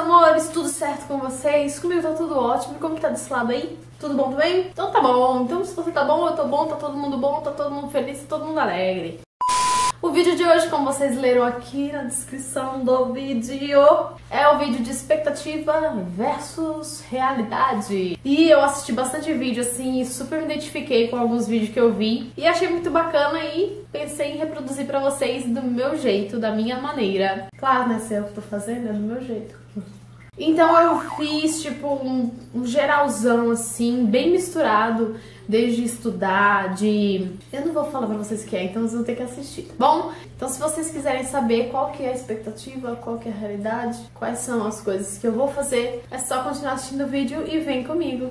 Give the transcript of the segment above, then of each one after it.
amores, tudo certo com vocês? Comigo tá tudo ótimo, como que tá desse lado aí? Tudo bom também? Então tá bom, então se você tá bom, eu tô bom, tá todo mundo feliz, tá todo mundo alegre. O vídeo de hoje, como vocês leram aqui na descrição do vídeo, é o vídeo de expectativa versus realidade. E eu assisti bastante vídeo assim e super me identifiquei com alguns vídeos que eu vi e achei muito bacana e pensei em reproduzir pra vocês do meu jeito, da minha maneira. Claro, né, se é o que eu tô fazendo, é do meu jeito. Então eu fiz tipo um geralzão assim, bem misturado, desde estudar, Eu não vou falar pra vocês o que é, então vocês vão ter que assistir, tá bom? Então se vocês quiserem saber qual que é a expectativa, qual que é a realidade, quais são as coisas que eu vou fazer, é só continuar assistindo o vídeo e vem comigo.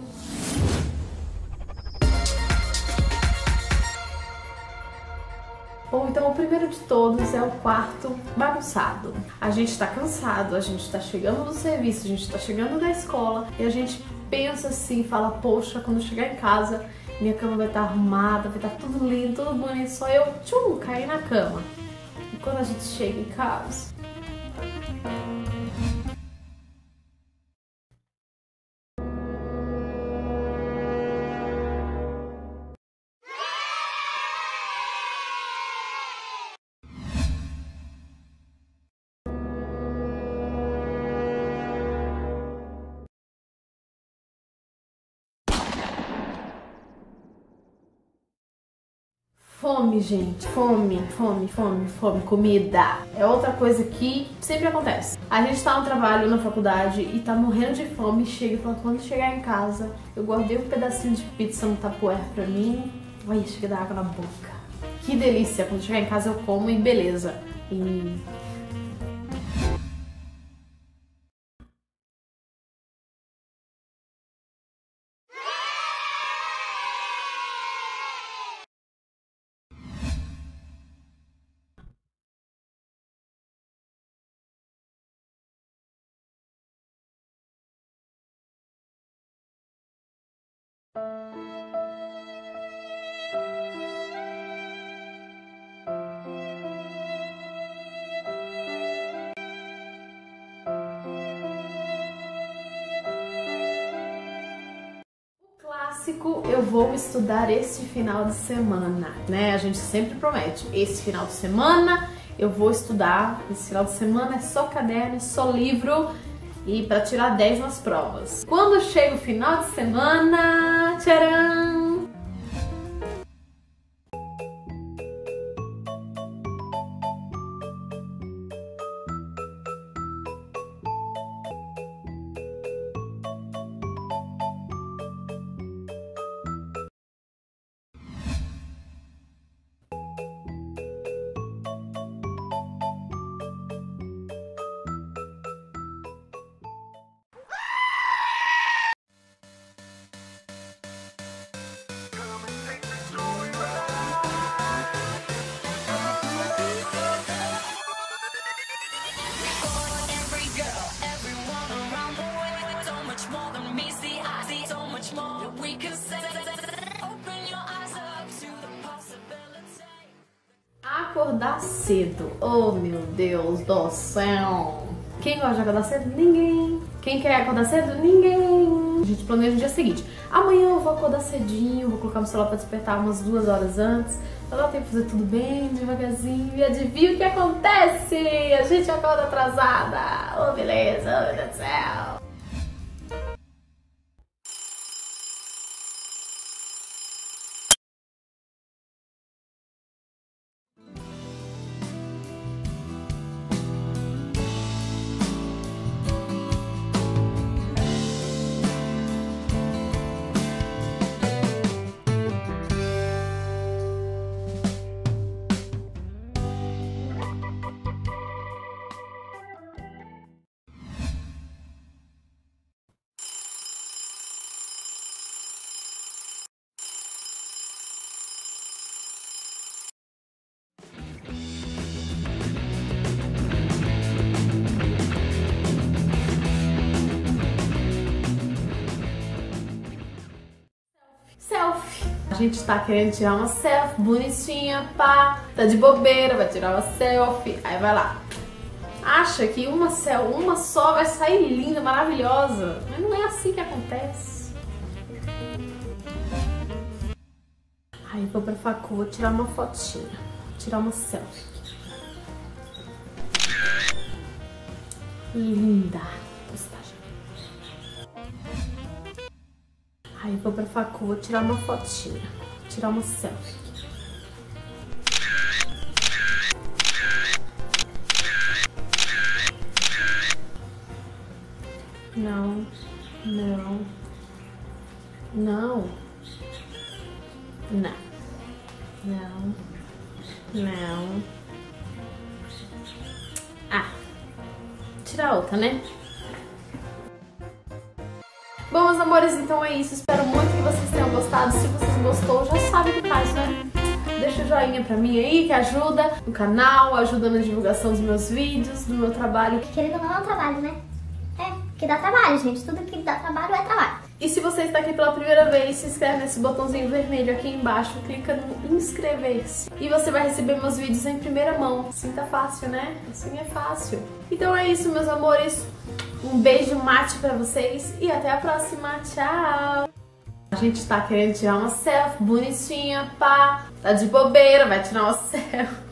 Bom, então o primeiro de todos é o quarto bagunçado. A gente tá cansado, a gente tá chegando do serviço, a gente tá chegando da escola e a gente pensa assim, fala, poxa, quando eu chegar em casa, minha cama vai estar arrumada, vai estar tudo lindo, tudo bonito, só eu, cair na cama. E quando a gente chega em casa... Fome, gente. Fome, comida. É outra coisa que sempre acontece. A gente tá no trabalho, na faculdade e tá morrendo de fome, chega e fala, quando chegar em casa, eu guardei um pedacinho de pizza no Tupperware pra mim. Ai, chega da água na boca. Que delícia. Quando chegar em casa eu como e beleza. Eu vou estudar esse final de semana, né? A gente sempre promete, esse final de semana eu vou estudar, esse final de semana é só caderno, é só livro e para tirar 10 nas provas. Quando chega o final de semana, tcharam! Acordar cedo, oh meu Deus do céu. Quem gosta de acordar cedo? Ninguém. Quem quer acordar cedo? Ninguém. A gente planeja no dia seguinte, amanhã eu vou acordar cedinho, vou colocar meu celular pra despertar umas 2 horas antes, pra dar tempo de fazer tudo bem, devagarzinho. E adivinha o que acontece? A gente acorda atrasada. Oh beleza, oh meu Deus do céu. gente tá querendo tirar uma selfie bonitinha, pá, tá de bobeira, vai tirar uma selfie, aí vai lá, acha que uma só vai sair linda, maravilhosa. Mas não é assim que acontece. Aí vou pra facu, vou tirar uma fotinha. Tirar uma selfie. Linda. Postagem. Aí vou pra facu, vou tirar uma fotinha. Tirar uma selfie. Não, não, não, não, não, não. Ah, tira outra, né? Bom, meus amores, então é isso. Espero muito que vocês tenham gostado. Se vocês gostou, já sabe o que faz, né? Deixa o joinha pra mim aí, que ajuda no canal, ajuda na divulgação dos meus vídeos, do meu trabalho. Querendo ou não, é um trabalho, né? Que dá trabalho, gente. Tudo que dá trabalho é trabalho. E se você está aqui pela primeira vez, se inscreve nesse botãozinho vermelho aqui embaixo, clica no inscrever-se. E você vai receber meus vídeos em primeira mão. Assim tá fácil, né? Assim é fácil. Então é isso, meus amores. Um beijo mate pra vocês e até a próxima. Tchau! A gente tá querendo tirar uma selfie bonitinha, pá. Tá de bobeira, vai tirar uma selfie.